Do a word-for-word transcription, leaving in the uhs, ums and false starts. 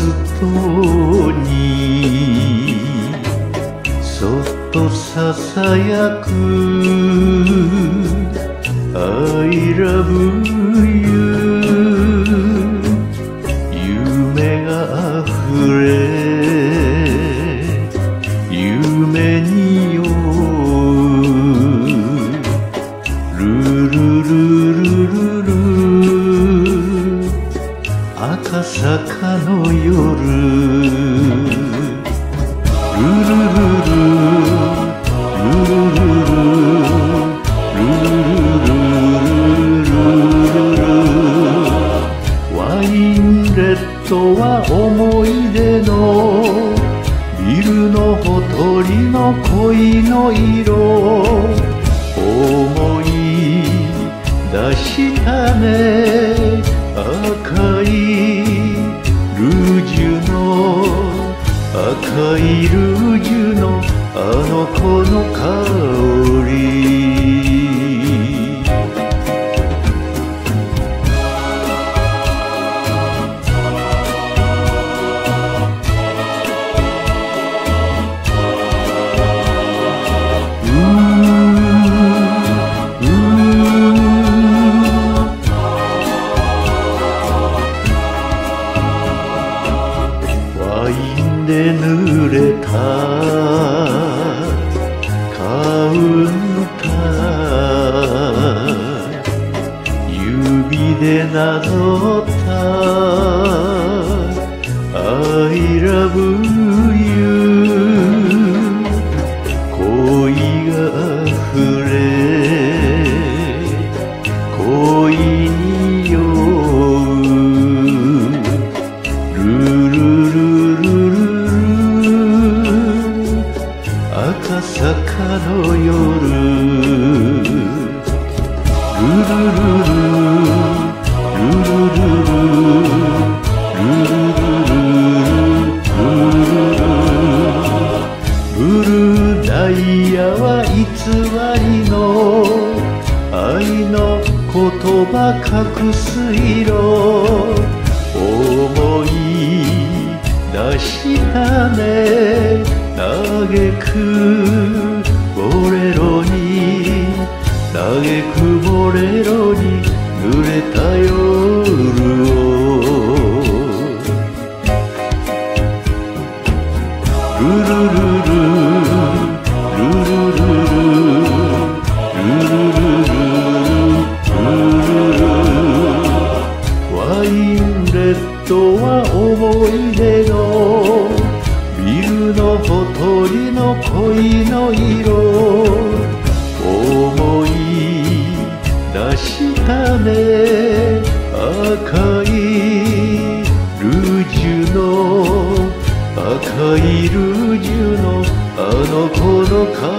トにそっとささやく I love you 夢があふれ夢に酔うルルルルルル赤坂の夜ルルルルレッドは思い出のビルのほとりの恋の色思い出したね赤いルージュの赤いルージュのあの子の香りワインで濡れたカウンター指でなぞった I love you 恋が溢れ恋に酔うルルル赤坂の夜ルルルルルルルブルーダイヤは偽りの愛の言葉隠す色思い出したね嘆くボレロに嘆くボレロに濡れた夜をルルルルルルルワインレッドは思い出のビルのほとりの恋の色思い出したね赤いルージュの赤いルージュのあの子の顔